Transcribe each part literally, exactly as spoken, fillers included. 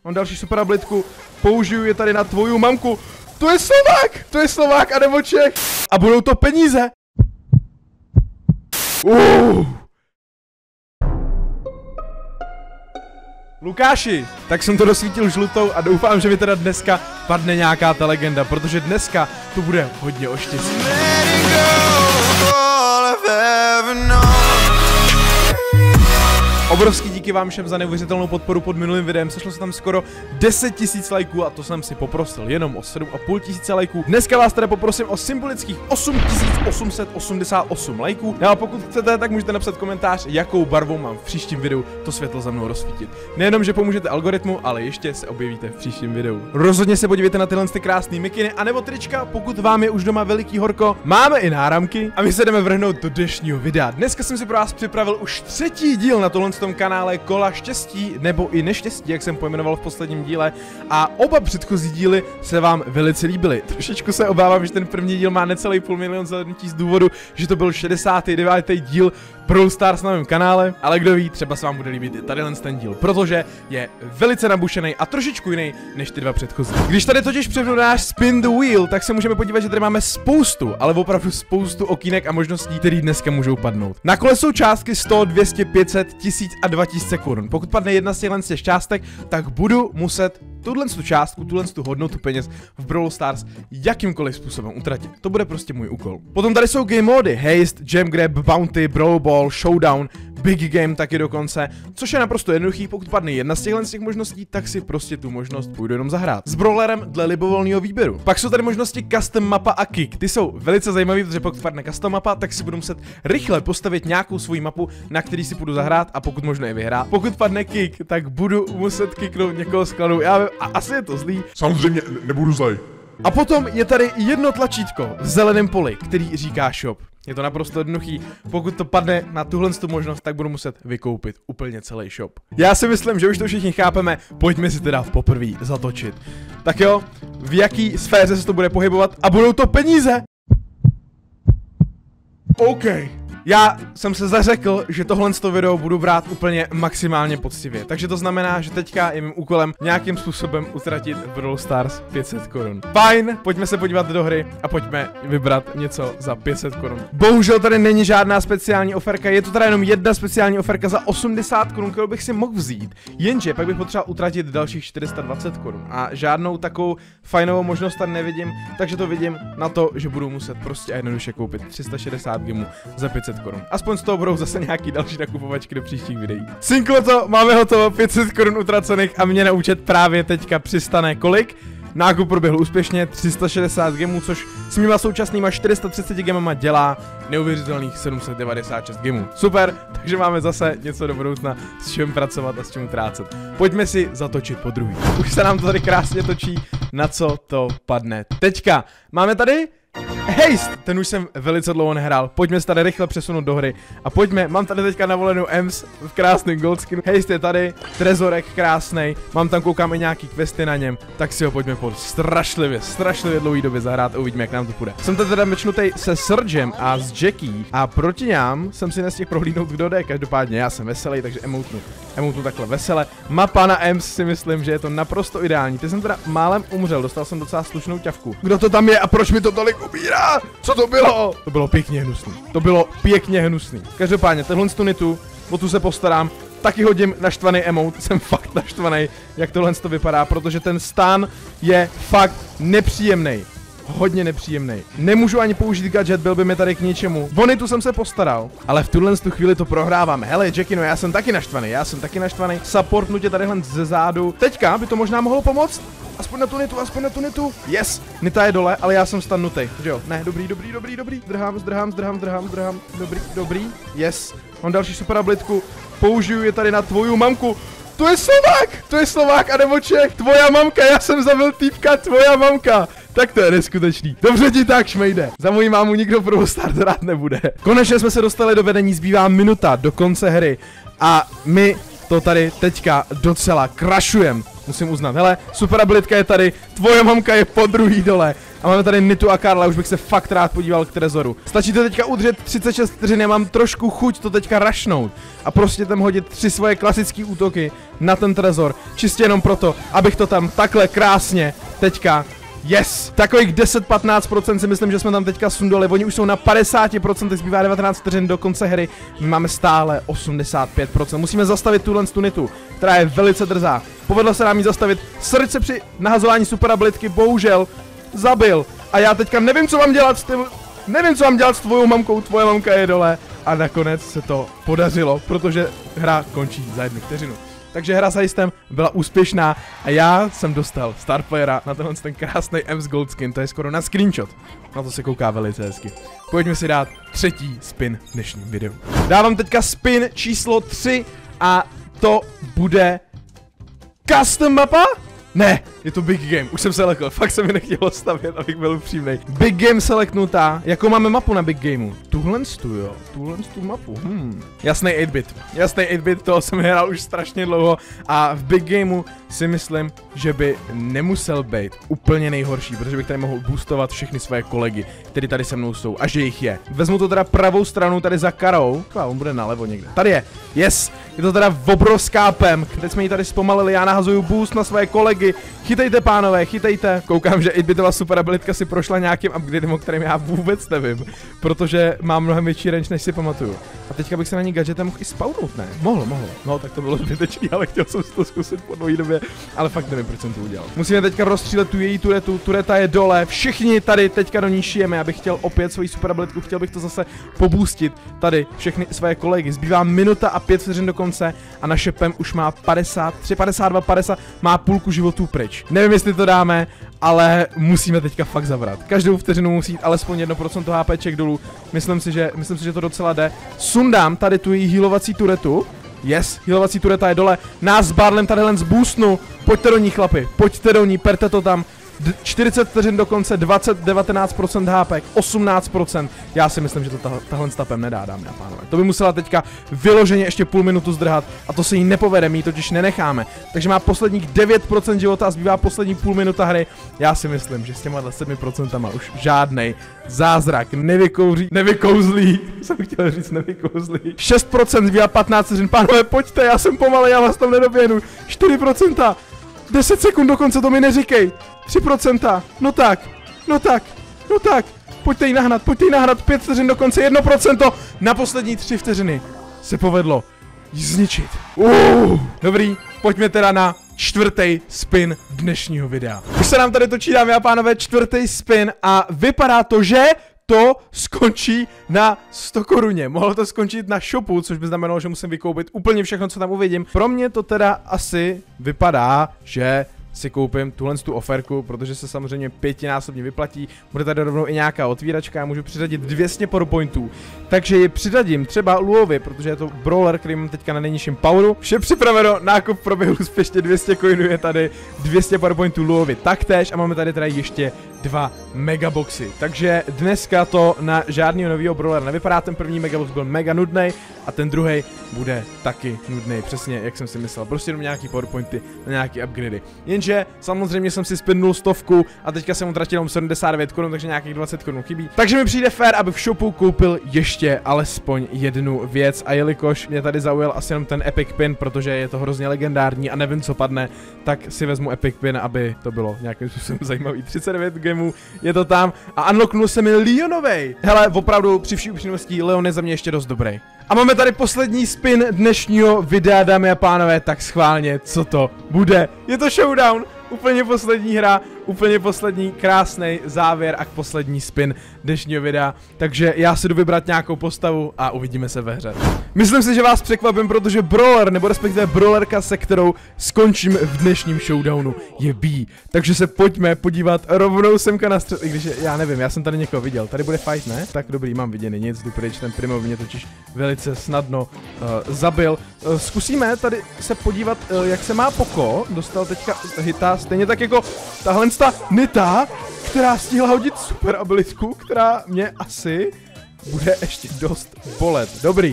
mám další super abilitku, použiju je tady na tvoju mamku. To je Slovák, to je Slovák a nebo Čech. A budou to peníze. Uh. Lukáši, tak jsem to dosvítil žlutou a doufám, že mi teda dneska padne nějaká ta legenda, protože dneska tu bude hodně o štěstí. Obrovský díky vám všem za neuvěřitelnou podporu pod minulým videem, sešlo se tam skoro deset tisíc lajků a to jsem si poprosil jenom o sedm a půl tisíce lajků. Dneska vás teda poprosím o symbolických osm tisíc osm set osmdesát osm lajků. No a pokud chcete, tak můžete napsat komentář, jakou barvou mám v příštím videu to světlo za mnou rozsvítit. Nejenom, že pomůžete algoritmu, ale ještě se objevíte v příštím videu. Rozhodně se podívejte na tyhle ty krásné mikiny a nebo trička, pokud vám je už doma veliký horko. Máme i náramky a my se jdeme vrhnout do dnešního videa. Dneska jsem si pro vás připravil už třetí díl na tohle v tom kanále Kola štěstí, nebo i neštěstí, jak jsem pojmenoval v posledním díle, a oba předchozí díly se vám velice líbily. Trošičku se obávám, že ten první díl má necelý půl milion zhlédnutí z důvodu, že to byl šedesátý devátý díl Brawl Stars na mém kanále, ale kdo ví, třeba se vám bude líbit i tadyhle ten díl, protože je velice nabušený a trošičku jiný než ty dva předchozí. Když tady totiž přepnu náš Spin the Wheel, tak se můžeme podívat, že tady máme spoustu, ale opravdu spoustu okýnek a možností, které dneska můžou padnout. Na kole jsou částky sto, dvě stě, pět set, tisíc a dva tisíce korun. Pokud padne jedna z těchto těch částek, tak budu muset tuhle tu částku, tuhle tu hodnotu peněz v Brawl Stars jakýmkoliv způsobem utratit. To bude prostě můj úkol. Potom tady jsou game mody, Haste, Jam Grab, Bounty, Brawl Ball, Showdown, Big Game taky dokonce, což je naprosto jednoduchý. Pokud padne jedna z těchto z těch možností, tak si prostě tu možnost půjdu jenom zahrát. S brawlerem dle libovolného výběru. Pak jsou tady možnosti Custom mapa a Kick. Ty jsou velice zajímavé, protože pokud padne Custom mapa, tak si budu muset rychle postavit nějakou svoji mapu, na který si půjdu zahrát a pokud možno i vyhrát. Pokud padne Kick, tak budu muset kicknout někoho z klanu. Já vím, a asi je to zlý. Samozřejmě nebudu zlej. A potom je tady jedno tlačítko v zeleném poli, který říká shop. Je to naprosto jednoduchý, pokud to padne na tuhle tu možnost, tak budu muset vykoupit úplně celý shop. Já si myslím, že už to všichni chápeme, pojďme si teda poprvé zatočit. Tak jo, v jaký sféře se to bude pohybovat a budou to peníze? OK. Já jsem se zařekl, že tohle video budu brát úplně maximálně poctivě, takže to znamená, že teďka je mým úkolem nějakým způsobem utratit v Brawl Stars pět set korun. Fajn, pojďme se podívat do hry a pojďme vybrat něco za pět set korun. Bohužel tady není žádná speciální oferka, je to teda jenom jedna speciální oferka za osmdesát korun, kterou bych si mohl vzít, jenže pak bych potřeboval utratit dalších čtyři sta dvacet korun a žádnou takovou fajnovou možnost tady nevidím, takže to vidím na to, že budu muset prostě jednoduše koupit tři sta šedesát gemů za pět set korun. Aspoň z toho budou zase nějaký další nakupovačky do příštích videí. Cinklo to, máme hotovo, pět set korun utracených a mě na účet právě teďka přistane kolik? Nákup proběhl úspěšně, tři sta šedesát gemů, což s mýma současnýma čtyři sta třicet gemama dělá neuvěřitelných sedm set devadesát šest gemů. Super, takže máme zase něco do budoucna, s čím pracovat a s čím utrácet. Pojďme si zatočit po druhý. Už se nám to tady krásně točí, na co to padne. Teďka máme tady Haste, ten už jsem velice dlouho nehrál, pojďme se tady rychle přesunout do hry a pojďme, mám tady teďka navolenou Ems v krásném goldskinu, Haste je tady, trezorek krásnej, mám tam koukám i nějaký questy na něm, tak si ho pojďme po strašlivě, strašlivě dlouhý době zahrát a uvidíme, jak nám to půjde. Jsem tady teda mečnutej se Surgem a s Jackie a proti něm jsem si nestihl prohlídnout, kdo jde, každopádně já jsem veselý, takže emotnu, emotnu takhle vesele. Mapa na Ems si myslím, že je to naprosto ideální, ty jsem teda málem umřel, dostal jsem docela slušnou ťavku. Kdo to tam je a proč mi to tolik ubírá? Co to bylo? To bylo pěkně hnusný. To bylo pěkně hnusný. Každopádně, tenhle stunitu, o tu se postarám, taky hodím naštvaný emote, jsem fakt naštvaný, jak tohle to vypadá, protože ten stán je fakt nepříjemný. Hodně nepříjemný. Nemůžu ani použít gadget, byl by mi tady k ničemu. Bonitu jsem se postaral, ale v tuhle tu chvíli to prohráváme. Hele, Jackino, já jsem taky naštvaný, já jsem taky naštvaný. Supportnu tě tadyhle ze zádu. Teďka by to možná mohlo pomoct. Aspoň na tu nitu, aspoň na tu nitu. Yes, nita je dole, ale já jsem stannutej, že jo? Ne, dobrý, dobrý, dobrý, dobrý. Zdrhám, zdrhám, zdrhám, zdrhám, zdrhám. Dobrý, dobrý. Yes. Mám další super abilitku. Použiju je tady na tvoju mamku. To je Slovák, to je Slovák a nebo Čech. Tvoja mamka, já jsem zabil týpka, tvoja mamka. Tak to je neskutečný. Dobře ti tak, šmejde. Za mojí mámu nikdo Brawl Stars rád nebude. Konečně jsme se dostali do vedení, zbývá minuta do konce hry. A my to tady teďka docela crashujeme. musím uznat. Hele, super abilitka je tady, tvoje mamka je po druhý dole. A máme tady Nitu a Karla, už bych se fakt rád podíval k trezoru. Stačí to teďka udržet třicet šest vteřin, já mám trošku chuť to teďka rašnout. A prostě tam hodit tři svoje klasické útoky na ten trezor. Čistě jenom proto, abych to tam takhle krásně teďka... Yes! Takových deset až patnáct procent si myslím, že jsme tam teďka sundali. Oni už jsou na padesát procent, zbývá devatenáct vteřin do konce hry. My máme stále osmdesát pět procent. Musíme zastavit tuhle Nitu, která je velice drzá. Povedlo se nám jí zastavit. Srdce se při nahazování super abilitky bohužel zabil. A já teďka nevím, co mám dělat s tím... Nevím, co mám dělat s tvojou mamkou, tvoje mamka je dole. A nakonec se to podařilo, protože hra končí za jednu vteřinu. Takže hra za jistem byla úspěšná a já jsem dostal Star Playera na tenhle ten krásný Ems Gold skin, to je skoro na screenshot. Na to se kouká velice hezky. Pojďme si dát třetí spin v dnešním videu. Dávám teďka spin číslo tři a to bude custom mapa? Ne, je to Big Game, už jsem se lekl, fakt se mi nechtělo stavět, abych byl upřímnej. Big Game selectnutá, jakou máme mapu na Big Gameu? Tuhle tu jo, tuhle tu mapu, hmm. Jasný osm bit, jasný osm bit, toho jsem hrál už strašně dlouho a v Big Gameu si myslím, že by nemusel být úplně nejhorší, protože bych tady mohl boostovat všechny své kolegy, kteří tady se mnou jsou, a že jich je. Vezmu to teda pravou stranu tady za Karou, Kva, on bude nalevo někde, tady je, yes, je to teda obrovská pem, teď jsme ji tady zpomalili, já nahazuju boost na své kolegy. Chytejte, pánové, chytejte. Koukám, že osm bitová super abilitka si prošla nějakým upgradem, o kterém já vůbec nevím, protože má mnohem větší range, než si pamatuju. A teďka bych se na ní gadgetem mohl i spawnout, ne? Mohl, mohl. No, tak to bylo zbytečný, ale chtěl jsem si to zkusit po dlouhé době, ale fakt nevím, proč jsem to udělal. Musíme teďka rozstřílet tu její turetu, tureta je dole, všichni tady teďka do ní šijeme, já bych chtěl opět svoji super abilitku, chtěl bych to zase pobustit tady všechny své kolegy. Zbývá minuta a pět vteřin do konce a naše pem už má padesát tři, padesát dva, padesát, má půlku životů pryč. Nevím, jestli to dáme, ale musíme teďka fakt zabrat. Každou vteřinu musí jít alespoň jedno procento HPček dolů. Myslím si, že, myslím si, že to docela jde. Sundám tady tu její healovací turetu. Yes, healovací tureta je dole. Nás s Barlem tadyhle zboostnu. Pojďte do ní, chlapi, pojďte do ní, perte to tam. čtyřicet vteřin do konce, dvacet, devatenáct procent HPek, osmnáct procent. Já si myslím, že to tahle, tahle stapem nedá, dámy a pánové. To by musela teďka vyloženě ještě půl minutu zdrhat a to se jí nepovede, my ji totiž nenecháme. Takže má posledních devět procent života a zbývá poslední půl minuta hry. Já si myslím, že s těma sedmi procenta už žádnej zázrak nevykouří, nevykouzlí. Jsem chtěl říct nevykouzlí. šest procent zbývá patnáct vteřin. Pánové, pojďte, já jsem pomalej, já vás tam nedoběhnu. čtyři procenta. deset sekund do konce, to mi neříkej. tři procenta, no tak, no tak, no tak, pojďte jí nahnat, pojďte jí nahnat, pět vteřin do konce, jedno procento, na poslední tři vteřiny se povedlo jí zničit. Uh, dobrý, pojďme teda na čtvrtý spin dnešního videa. Už se nám tady točí, dámy a pánové, čtvrtý spin a vypadá to, že to skončí na sto koruně. Mohlo to skončit na shopu, což by znamenalo, že musím vykoupit úplně všechno, co tam uvidím. Pro mě to teda asi vypadá, že si koupím tuhle tu oferku, protože se samozřejmě pětinásobně vyplatí. Bude tady rovnou i nějaká otvíračka, můžu přiřadit dvě stě powerpointů. Takže ji přiřadím třeba Luovi, protože je to brawler, který mám teďka na nejnižším poweru. Vše připraveno, nákup proběhl úspěšně, dvě stě coinů je tady, dvě stě powerpointů Luovi taktéž a máme tady teda ještě dva megaboxy. Takže dneska to na žádného nového brawlera nevypadá, ten první megabox byl mega nudný a ten druhý bude taky nudný, přesně jak jsem si myslel. Prostě jenom nějaký powerpointy na nějaký upgrady. Jenže samozřejmě jsem si spindnul stovku a teďka jsem utratil jenom sedmdesát devět korun, takže nějakých dvacet korun chybí. Takže mi přijde fér, aby v shopu koupil ještě alespoň jednu věc a jelikož mě tady zaujal asi jenom ten epic pin, protože je to hrozně legendární a nevím co padne, tak si vezmu epic pin, aby to bylo nějakým způsobem zajímavý. třicet devět gemů je to tam a unlocknul se mi Leonovej. Hele, opravdu při vší upřímností Leon je za mě ještě dost dobrý. A máme tady poslední spin dnešního videa, dámy a pánové, tak schválně, co to bude. Je to showdown, úplně poslední hra, úplně poslední krásný závěr a poslední spin dnešního videa. Takže já si jdu vybrat nějakou postavu a uvidíme se ve hře. Myslím si, že vás překvapím, protože brawler, nebo respektive brawlerka, se kterou skončím v dnešním showdownu, je B. Takže se pojďme podívat rovnou semka na střed, i když je, já nevím, já jsem tady někoho viděl. Tady bude fight, ne? Tak dobrý, mám viděný, nic, jdu pryč, ten Primo mě totiž velice snadno uh, zabil. Uh, zkusíme tady se podívat, uh, jak se má Poko, dostal teďka hita, stejně tak jako tahle ta Nita, která stihla hodit super abilitku, která mě asi bude ještě dost bolet. Dobrý.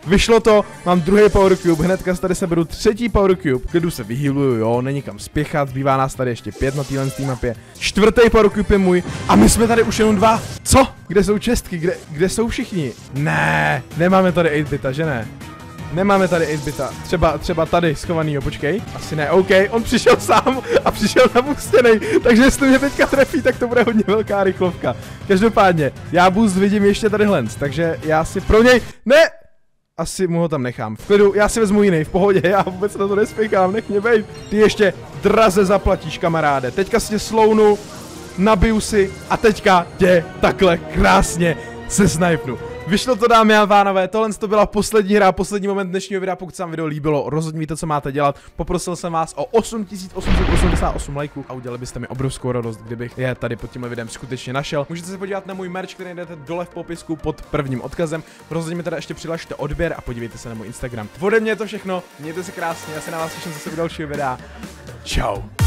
vyšlo to, mám druhý Power Cube, hnedka tady se beru třetí Power Cube, klidu se vyhealuju, jo, není kam spěchat, zbývá nás tady ještě pět na téhle mapě. Čtvrtý Power Cube je můj a my jsme tady už jenom dva. Co? Kde jsou čestky? Kde, kde jsou všichni? Ne, nemáme tady osm bita, že ne? Nemáme tady osm bita, třeba, třeba tady schovanýho, počkej, asi ne, OK, on přišel sám a přišel nabustěnej, takže jestli mě teďka trefí, tak to bude hodně velká rychlovka. Každopádně, já boost vidím ještě tady hlens, takže já si pro něj, ne, asi mu ho tam nechám, v klidu, já si vezmu jiný, v pohodě, já vůbec na to nespěchám, nech mě bejt. Ty ještě draze zaplatíš, kamaráde, teďka si tě slounu, nabiju si a teďka tě takhle krásně se snipnu. Vyšlo to, dámy a pánové, tohle to byla poslední hra, poslední moment dnešního videa. Pokud se vám video líbilo, rozhodně víte, co máte dělat. Poprosil jsem vás o osm tisíc osm set osmdesát osm lajků a udělali byste mi obrovskou radost, kdybych je tady pod tímhle videem skutečně našel. Můžete se podívat na můj merch, který najdete dole v popisku pod prvním odkazem. Rozhodně mi teda ještě přihlašte odběr a podívejte se na můj Instagram. Ode mě je to všechno, mějte se krásně, já se na vás těším zase u dalšího videa. Čau.